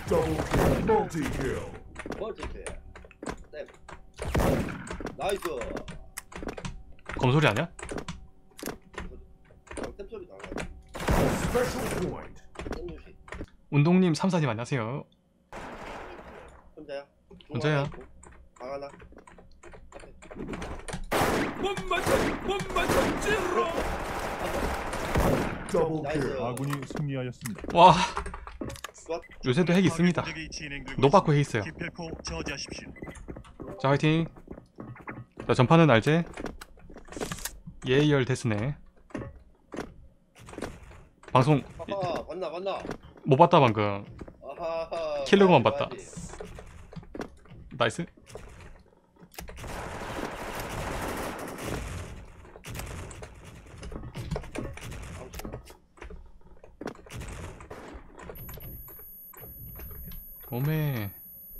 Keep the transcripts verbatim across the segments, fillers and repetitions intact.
Double kill, multi-kill. 멀티킬. 네. 나이스. 검소리 아니야? 템 소리 나네. Special point. 템유시. 운동님 삼사님 안녕하세요. 혼자야? 혼자야. 방 하나. 못 맞췄, 못 맞췄지로. Double 나이스. kill. 아군이 승리하였습니다. 와 굿. 요새도 핵 있습니다. 노받고 핵 있어요. 기필코 저지하십시오. 자 화이팅. 자 전파는 알제? 예열 데스네. 방송 아하, 봤나 봤나. 못 봤다 방금. 아하하. 킬러고만 봐야지, 봤다. 봐야지. 나이스. 오메.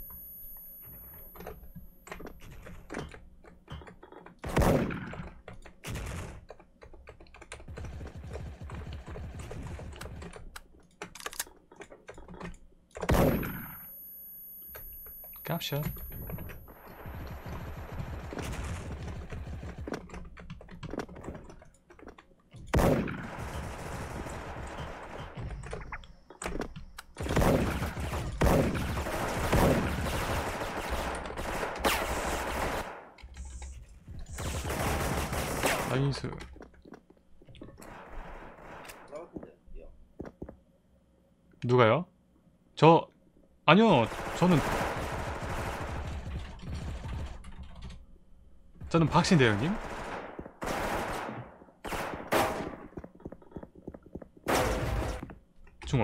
깝샷. 나이스. 나왔는데. 야. 누가요? 저 아니요. 저는 저는 박신대 형님. 중어.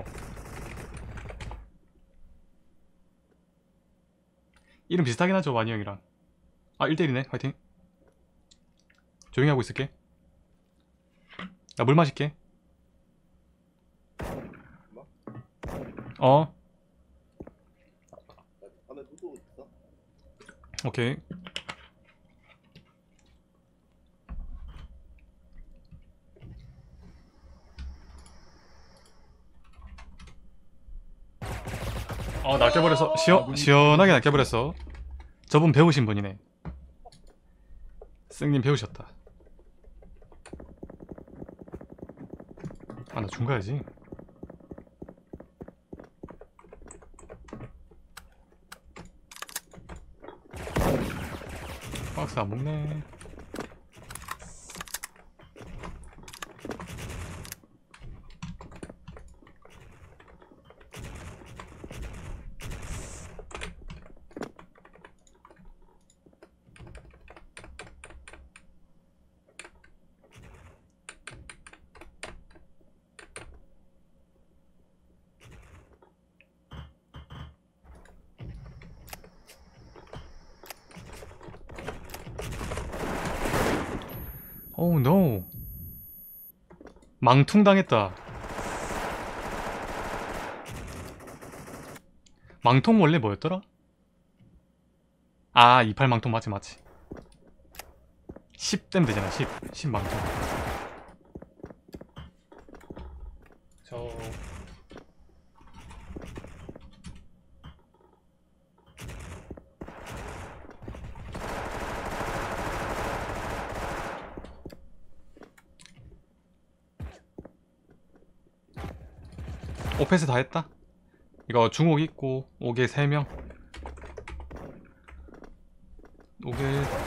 이름 비슷하긴 하죠 와니 형이랑. 아 일 대 일이네. 화이팅. 조용히 하고 있을게. 나 물 마실게. 어 나 밤에 누구 있어? 오케이. 어 낚여버려서 시원, 시원하게 낚여버렸어. 저분 배우신 분이네. 승님 배우셨다. 아 나 중가야지. 박스 안 먹네. 오우 노. 망퉁 당했다. 망통 원래 뭐였더라? 아 이십팔 망통 맞지 맞지. 십 댐 되잖아. 십. 십 망통. 저 오패스 다 했다. 이거 중옥 있고 옥에 세 명. 옥에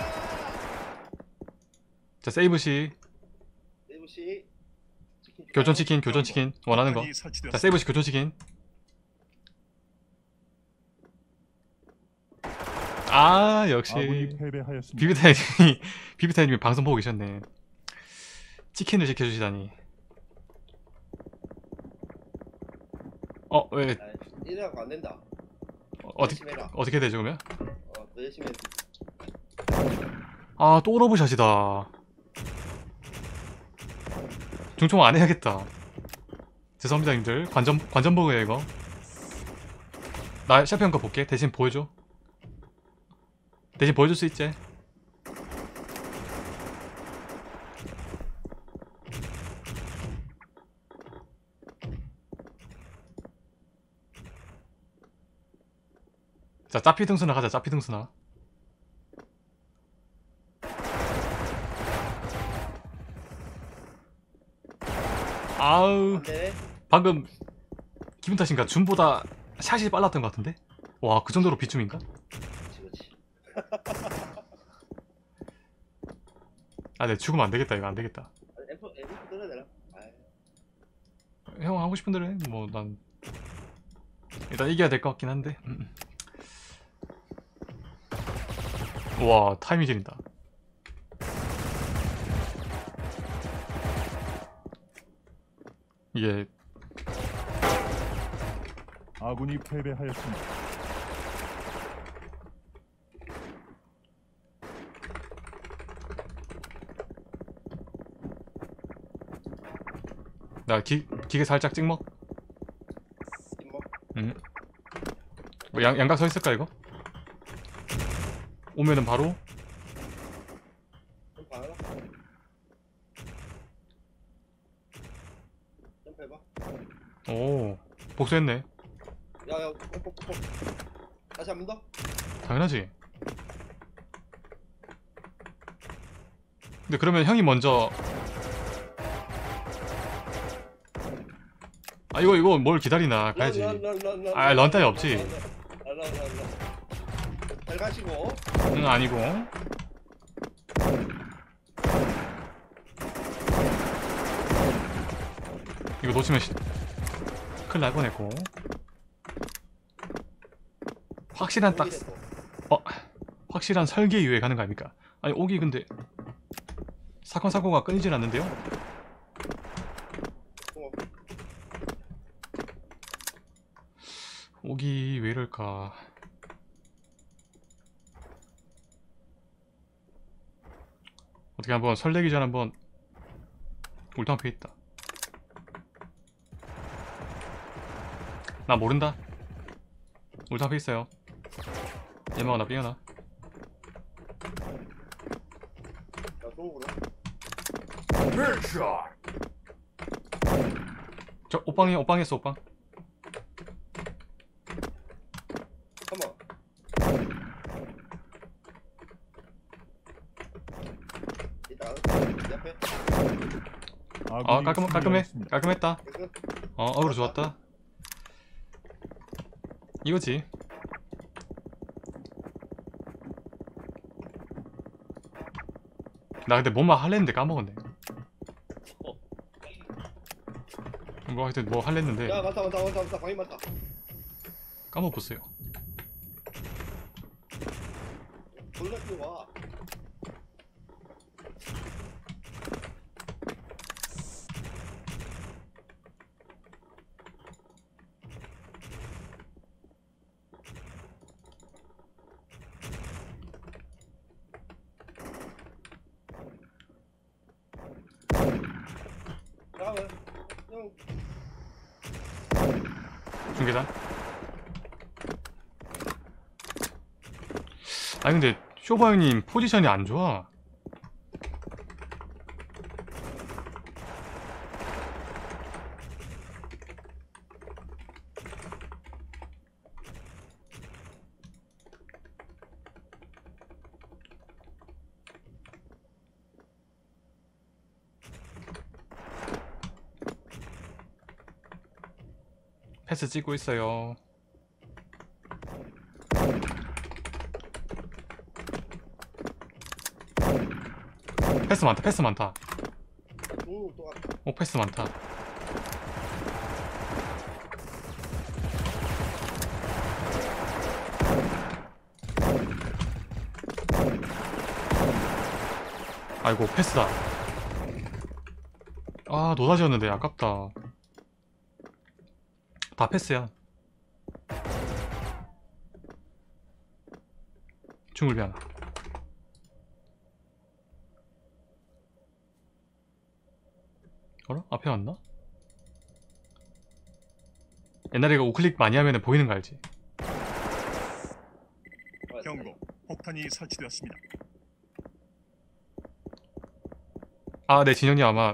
자 세이브시 세이브시. 치킨 교전 치킨 교전 치킨 원하는 거. 자 세이브시 교전 치킨. 아 역시 아군이 패배하였습니다. 비비타님이 비비타님이 방송 보고 계셨네. 치킨을 시켜주시다니. 어 왜 이래갖고 안 된다. 어떻게 열심히 해라. 어떻게 되죠 그러면? 어, 더 열심히 해. 아 또 러브샷이다. 중총 안 해야겠다. 죄송합니다 님들. 관전 관전 버그야 이거. 나 샤피형 거 볼게. 대신 보여줘. 대신 보여줄 수 있지? 자, 짜피 등수나 가자. 짜피 등수나. 아우, 안돼. 방금 기분 탓인가? 줌보다 샷이 빨랐던 것 같은데? 와, 그 정도로 비춤인가? 그렇지 그렇지. 아, 내 죽으면 안 되겠다. 이거 안 되겠다. 엠프 엠프 들어야 되나? 아이, 형 하고 싶은 대로 해. 뭐 난 일단 이겨야 될 것 같긴 한데. 음. 와, 타이밍 지린다. 이게 아군이 패배하였습니다. 나 기, 기계 살짝 찍먹. 임모. 음. 뭐 양, 양각 서 있을까 이거? 오면은 바로. 좀 봐라. 점프 해봐. 오, 복수했네. 야야 뽀뽀뽀. 다시 한 번 더. 당연하지. 근데 그러면 형이 먼저. 아, 이거 이거 뭘 기다리나 가야지. 아, 런 따위 없지. 런런런런. 잘 가시고. 응, 아니고. 이거 놓치면 시... 큰일 날 뻔했고. 확실한 딱 어, 확실한 설계 이후에 가는 거 아닙니까? 아니, 오기 근데 사건 사고가 끊이질 않는데요? 어, 오기 왜 이럴까? 어떻게 한번 설레기 전에 한번 울탕패 있다. 나 모른다. 울탕패 있어요. 예마가 삐어나. 나 쏘고 그래. Headshot. 저 오빵이 오빵 했어 오빵. 잠깐만. 이따 내 앞에. 아, 아군이 깔끔 깔끔해. 승리하였습니다. 깔끔했다. 끝. 어, 어그로 좋았다. 이거지. 나 근데 뭐만 할랬는데 까먹었네. 뭐 하여튼 뭐 할랬는데 야 맞다 맞다 맞다 맞다 방이 맞다. 까먹었어요. 졸라 뛰어와. 잠깐만. 형 중계단. 아니 근데 쇼바 형님 포지션이 안 좋아. 패스 찍고 있어요. 패스 많다. 패스 많다. 오, 또 왔다. 오, 패스 많다. 아이고, 패스다. 아, 노다지였는데 아깝다. 다 패스야. 중울비 하나. 어라? 앞에 왔나? 옛날에 이거 우클릭 많이 하면 보이는 거 알지? 경고. 폭탄이 설치되었습니다. 아, 네, 진영님 아마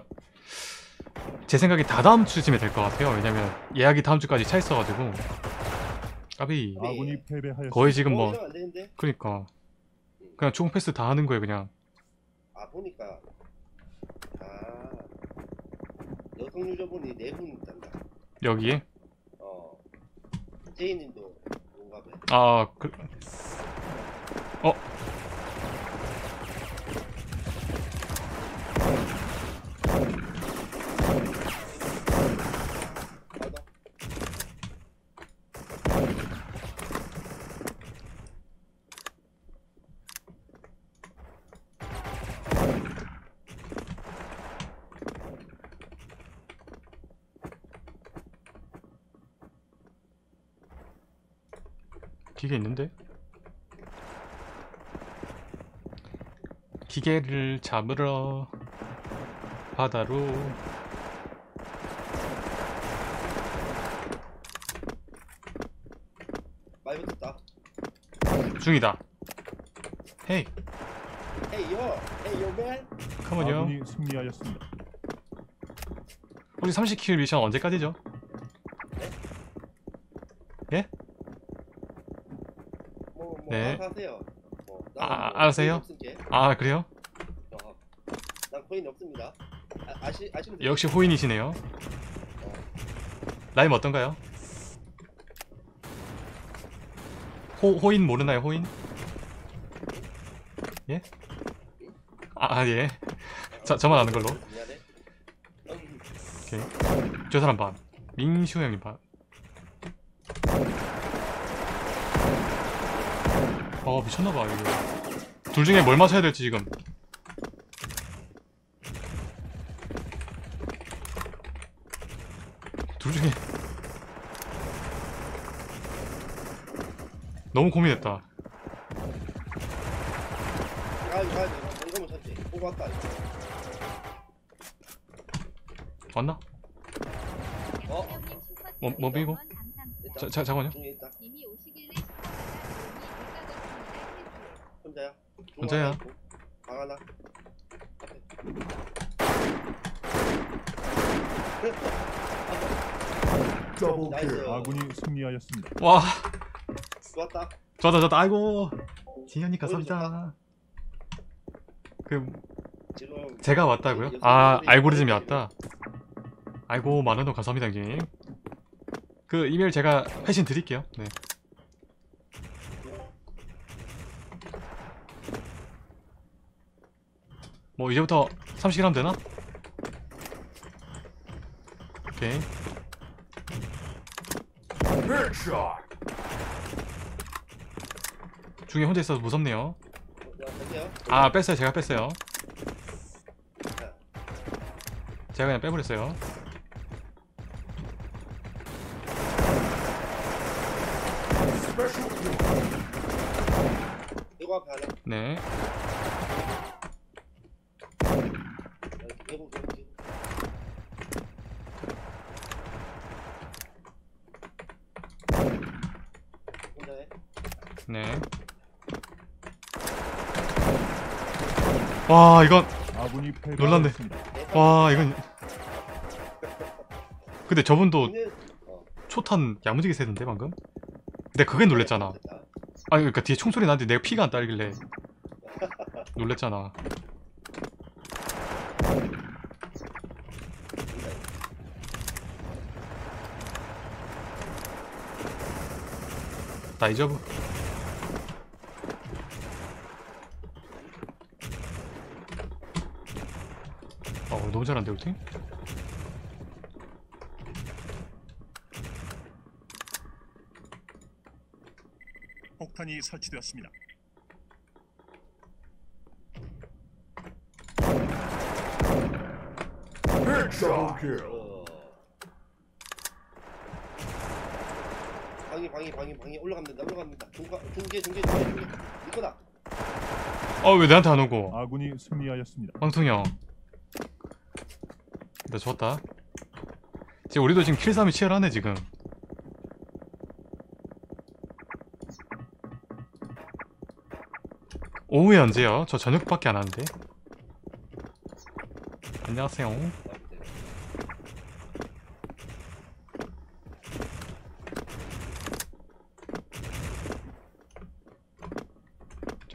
제 생각에 다 다음 주쯤에 될 것 같아요. 왜냐면 예약이 다음 주까지 차 있어가지고 까비. 아군이 패배하였습니다. 거의 지금 뭐 어, 이러면 안 되는데. 그러니까 그냥 총 패스 다 하는 거예요 그냥. 아 보니까 아 여성 유저분이 네 분 있단다. 여기에. 어 제이님도 뭔가 봐. 아 그. 어. 맞아. 기계 있는데? 기계를 잡으러 바다로. 많이 붙었다. 중이다. 헤이 Hey yo, hey yo man. 컴온요. 아군이 승리하였습니다. 우리 삼십 킬 미션 언제까지죠? 예? 뭐, 뭐 네. 알아서 하세요. 뭐, 아, 나는 뭐 알아서 해요? 코인 없을게. 아 그래요? 어, 난 코인 없습니다. 아, 아시 아시면 돼요. 역시 호인이시네요. 라임 어떤가요? 호, 호인 모르나요 호인? 예? 아, 아 예. 저, 저만 아는 걸로. 미안해. 음, 오케이. 저 사람 반. 민슈 형님 반. 어 미쳤나봐 이거. 둘 중에 뭘 맞춰야 될지 지금. 둘 중에 너무 고민했다. 가야지 가야지. 이거 못 찾지. 보고 왔다. 이거. 왔나? 어? 뭐, 뭐 비고? 있다. 자, 자, 잠깐만요. 중에 있다. 님이 오시길래 식사가 돈이 혼자야. 중 혼자야. 하나 있고, 방 하나. Double 나이스. kill. 아군이 승리하였습니다. 와 좋았다. 좋다 좋다. 아이고 진현이 감사합니다. 그 지금 제가 왔다고요? 아 알고리즘이 왔다. 아이고 만원 원 감사합니다 형님. 그 이메일 제가 회신 드릴게요. 네. 뭐 이제부터 삼십 킬 하면 되나? 오케이. Headshot. 중에 혼자 있어서 무섭네요. 어때요? 아 뺐어요. 제가 뺐어요. 제가 그냥 빼버렸어요. Special point. 이거 앞에 하나. 네. 개구 개구 개구. 혼자 해. 네. 와 이건 아군이 놀랐네. 패배하였습니다. 와 이건 근데 저분도 오늘 어. 초탄 야무지게 세던데 방금? 근데 그게 놀랬잖아. 아니 그러니까 뒤에 총소리 나는데 내가 피가 안 딸길래 놀랬잖아. 다이저브. 어 너무 잘한데 우리 팀? 폭탄이 설치되었습니다. Headshot kill. 어. 방이 방이 방이 방이 올라가면 된다. 올라가면 된다. 중가 중계 중계 중계 중계. 이거다. 어 왜 내한테 안 오고? 아군이 승리하였습니다. 황통이 형. 나 좋았다. 지금 우리도 지금 킬삼이 치열하네 지금. 오후에 언제요? 저 저녁밖에 안 하는데. 안녕하세요.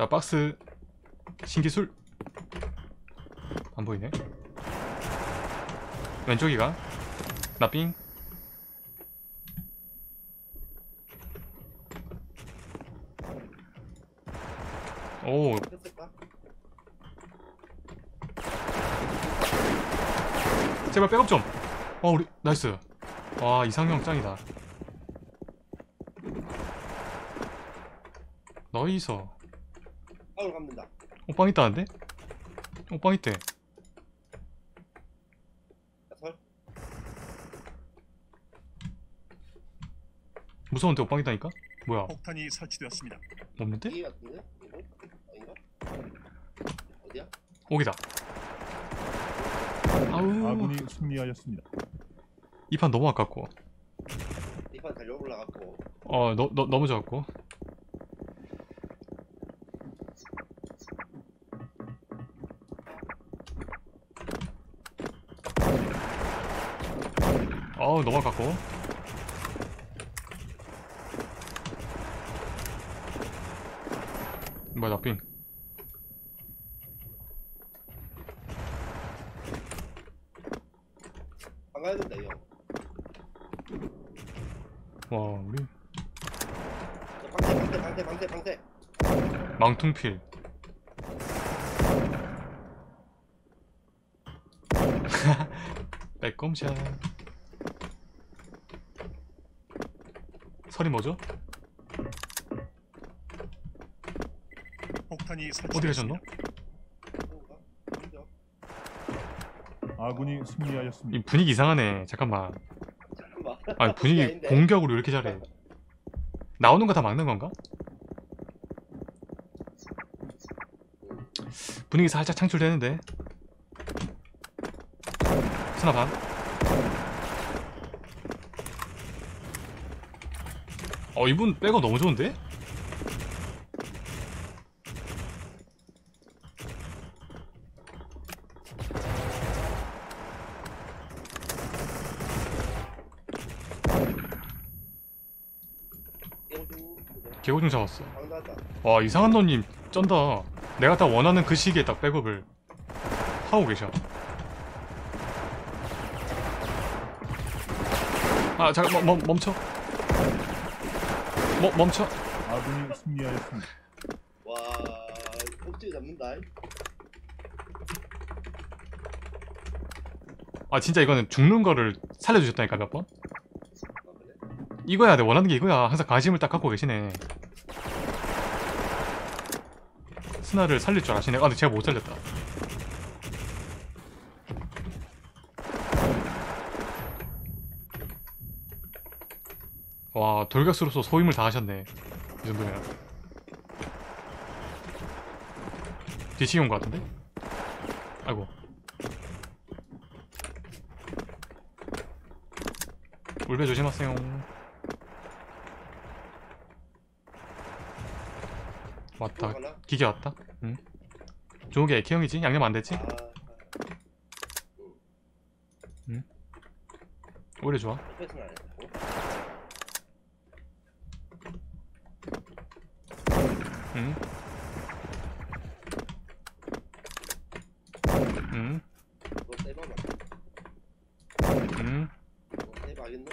자 박스 신기술 안 보이네. 왼쪽이가 나삥. 오 했을까? 제발 백업 좀. 어 우리 나이스. 와 이상형 짱이다. 나이스. 파울 감는다. 오빵 있다는데? 오빵 있대. 자, 설. 무서운데 오빵 있다니까? 뭐야 폭탄이 설치되었습니다. 없는데? 이 같은데? 이거? 아닌가? 어디야? 오기다. 아우 아군이 승리하였습니다. 이 판 너무 아깝고 이판 달려 올라갔고. 어 너, 너, 너무 좋았고. 어우 너무 아깝고. 뭐야 나삥. 안 가야 된다, 이 형. 와 우리 저 방패, 방패, 방패, 방패, 방패. 망퉁필. 빼꼼샷. 설이 뭐죠? 폭탄이 어디 가셨노? 설치되었습니다. 그런가? 그런가? 아군이 승리하였습니다. 이 분위기 이상하네. 잠깐만. 잠깐만. 아니 분위기 아닌데? 공격으로 이렇게 잘해. 나오는 거 다 막는 건가? 분위기 살짝 창출되는데. 스나 반. 어 이분 백업 너무 좋은데? 개고증 잡았어. 방 나왔다. 와 이상한 너님 쩐다. 내가 딱 원하는 그 시기에 딱 백업을 하고 계셔. 아 잠깐 멈, 멈춰. 멈, 멈춰. 아군이 승리하였습니다. 와, 꼭지 잡는다. 아 진짜 이거는 죽는 거를 살려주셨다니까 몇 번? 아, 그래? 이거야 내 원하는 게 이거야. 항상 관심을 딱 갖고 계시네. 스나를 살릴 줄 아시네. 아 근데 제가 못 살렸다. 와 돌격수로서 소임을 다 하셨네. 이 정도면 뒤치기 온 거 같은데? 아이고 울배 조심하세요. 왔다. 들어가나? 기계 왔다. 응. 좋은 게 에케형이지? 양념 안 됐지? 아, 오히려 좋아. 패스는 안 했고. 응. 응. 너 세봐봐. 응. 너 세봐겠노?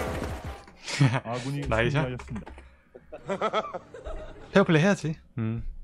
아군이 나이샷? 승리하였습니다. 페어플레이 해야지. 음.